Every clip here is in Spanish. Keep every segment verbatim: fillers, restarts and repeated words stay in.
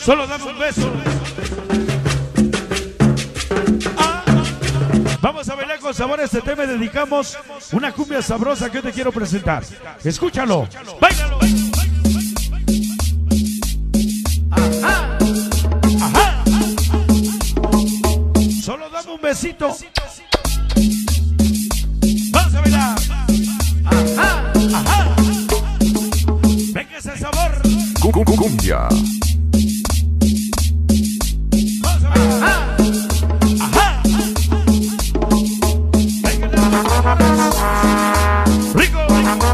Solo dame un beso. Ah, vamos a bailar con sabor este tema y dedicamos una cumbia sabrosa que yo te quiero presentar. Escúchalo, báilalo. Ajá. Ajá. Solo dame un besito. Vamos a bailar. Ajá. Ajá. Venga ese sabor. Cumbia. Rico.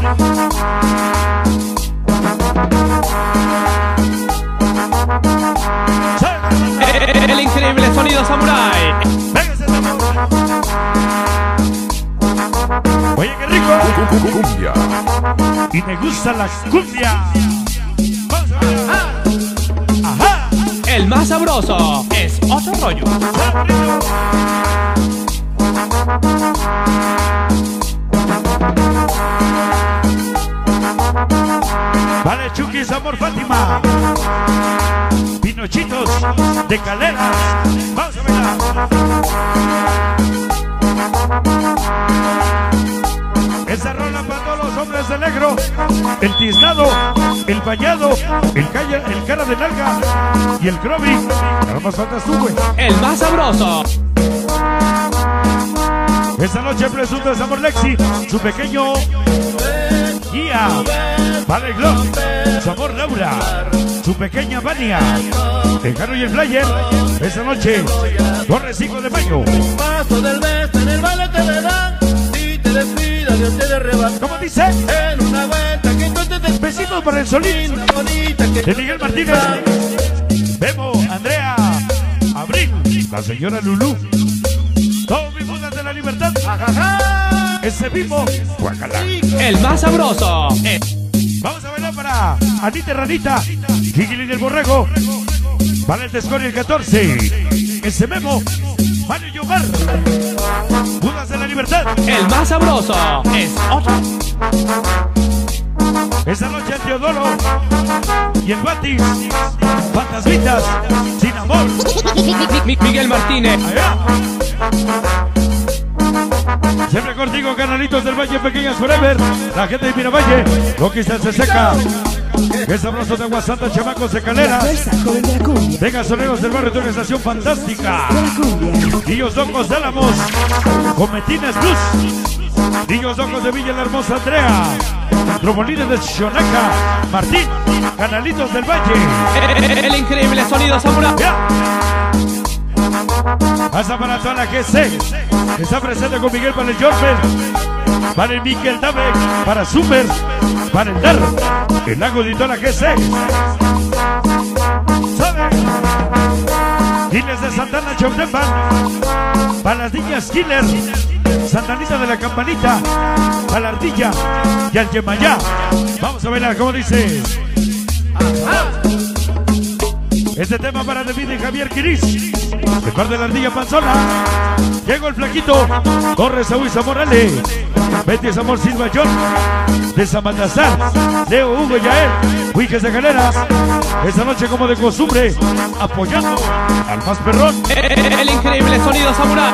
El increíble sonido samurai. Venga ese sabor. Oye, qué rico. Cumbia. Y me gusta la cumbia. Vamos a ver. Ajá. El más sabroso es otro rollo. Vale, Chuquis, amor, Fátima. Pinochitos de Caleras. Vamos a bailar. Esa rola para todos los hombres de negro. El tiznado, el bañado, el, calla, el cara de nalga y el crobi. Nada más faltas tú, güey. El más sabroso. Esta noche presunto es amor Lexi, su pequeño guía. Vale, Glock, su amor Laura, su pequeña Vania, el Jaro y el Flyer. Esta noche, corre cinco de mayo. Paso del mes en el baile te verán. Si te descuidas, Dios te derreba. ¿Cómo dice? En una vuelta que entonces te Besitos para el Solín bonita que de Miguel Martínez. Bebo, Andrea, Abril, la señora Lulú. Todos mis bundas de la libertad. Ajaja. Ese mismo, guacala. El más sabroso es... Vamos a bailar para Anita Ranita, Gigilín el Borrego, para el Tescori el catorce, ese Memo, Mario y Omar, Budas de la Libertad. El más sabroso es otro. Esta noche el Teodoro y el Batis, Fantasmitas, Sin Amor. Mi- Miguel Martínez. Allá. Siempre contigo, canalitos del Valle, Pequeñas Forever, la gente de Miravalle, lo que se seca. Es sabroso de Aguasanta, chamacos de Calera. Fuerza, joven de la cumbia. Venga, soneros del barrio de una estación fantástica. De la cumbia. Niños locos de Álamos, con Metines Plus. Niños locos de Villa la Hermosa Andrea. Trobolines de Xonaca, Martín, Canalitos del Valle. El, el increíble sonido samurai. Ya. Pasa para toda la G C. Está presente con Miguel para el Jorfer, para el Miguel Dave, para Super, para el Dar, el lago de toda la G C. ¿Sabe? Giles de Santana Chautempan, para las niñas Killer, Santanita de la Campanita, para la Ardilla y al Yemayá. Vamos a bailar, como dice. Este tema para David y Javier Quiris, de parte de la Ardilla Panzona. Llegó el flaquito, Torres Saúl Morales, Betty Amor Silva John, de Samatazar, Leo Hugo Yael, Huijes de Galeras. Esta noche, como de costumbre, apoyando al más perrón. El, el increíble sonido samurai.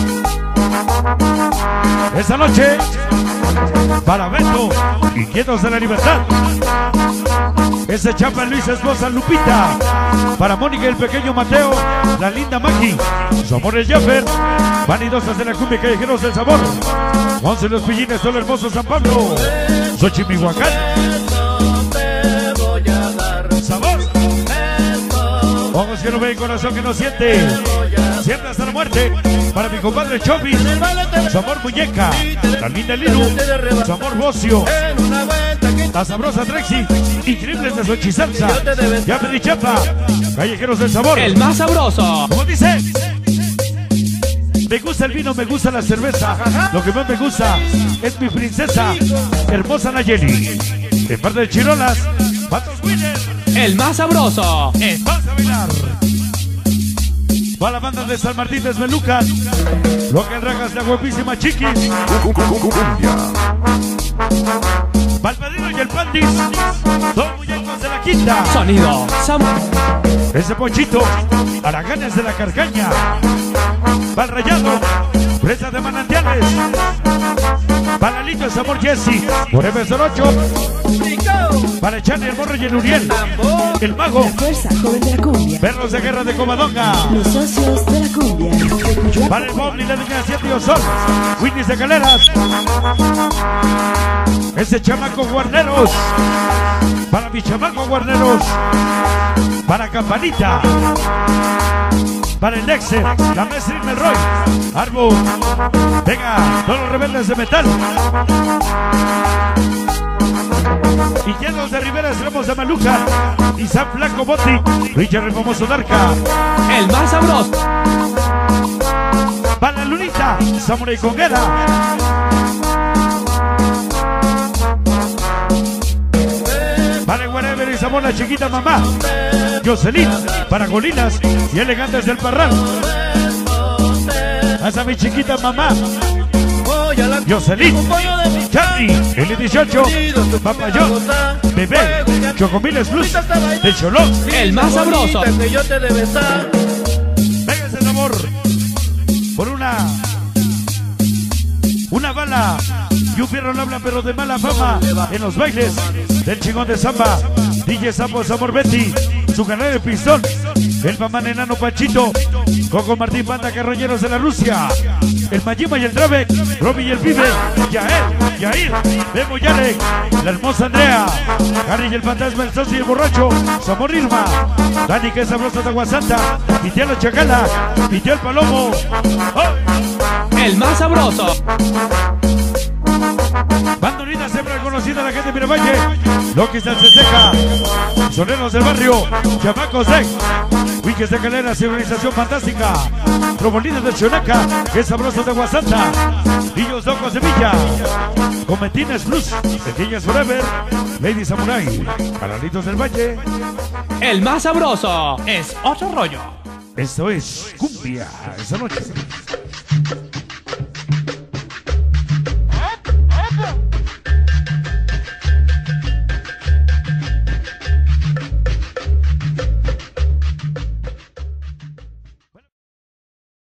Esta noche, para Beto, Inquietos de la Libertad. Ese chapa Luis esposa Lupita, para Mónica el pequeño Mateo, la linda Maki, su amor el Jaffer, vanidosas de la cumbia, callejeros del sabor, once los pillines, todo el hermoso San Pablo, Xochimihuacán, te voy a dar. sabor, ojos que no ven, corazón que no siente, siempre hasta la muerte, para mi compadre Chovis, su amor Muñeca, la linda Lilu, su amor Bocio, En una vuelta que la sabrosa Trexi, increíbles de Xochisalsa, ya pedí chapa, callejeros del sabor. El más sabroso. ¿Cómo dice? Me gusta el vino, me gusta la cerveza. Lo que más me gusta es mi princesa, hermosa Nayeli. De parte de Chirolas, Patos Winner. El más sabroso es... Vamos a bailar. Va la banda de San Martín de Esmelucan. Lo que rajas la guapísima Chiquis. Cumbia. Va el Padrino y el Pandis. Dos muñecos de la quinta. Sonido samurai. Ese Pochito, Araganes de la Carcaña, Val Rayado, Presa de Manantiales, Balalito es Amor Jesse, por M cero ocho, para Chani, el Morro y el Uriel, el Mago, La fuerza joven de la cumbia. Perros de Guerra de Covadonga, Los socios de la cumbia. para el Bob y la Niña Siete y Sol, Winnie de Galeras, ese chamaco Guarneros, para mi chamaco Guarneros, para Campanita, para el Nexer, la Messi Melroy, Arbu, venga, todos los rebeldes de metal. Y llenos de Rivera Extremos de Maluca, y San Flaco Botti, Richard el famoso Darka, El más sabroso. para la Lunita, Samurai Conguera, para Wherever y Sabor la chiquita mamá, Jocelyn, para Golinas y Elegantes del Parral, hasta mi chiquita mamá, Jocelyn, Charlie, L dieciocho, Papayón, Bebé, Chocomiles Plus, de Cholón. El más sabroso. Que yo te debe estar. Véngase el amor por una una bala y un fierro habla pero de mala fama en los bailes del chingón de samba. D J Sapo Amor Betty, su canal de pistón, el mamán enano Pachito, Coco Martín Banda Carroñeros de la Rusia, el Majima y el Drave, Roby y el Pibe, Yael, Yair, Memo Yarek, la hermosa Andrea, Harry y el fantasma, el socio y el borracho, Samor Irma, Dani que es sabroso de Aguasanta, Pitiel la Chacala, Pitiel el Palomo. ¡Oh! El más sabroso. Banda unida siempre conocida la gente de Miravalle, Loquis del Ceseca, Soneros del Barrio, Chamacos de Wiques de Calera, Civilización Fantástica, Tromolinas de Chonaca, que es sabroso de Guasanta, Niños Locos de Villa, Cometines Plus, Pequeñas Forever, Lady Samurai, Caralitos del Valle. El más sabroso es otro rollo. Esto es Cumbia esta noche.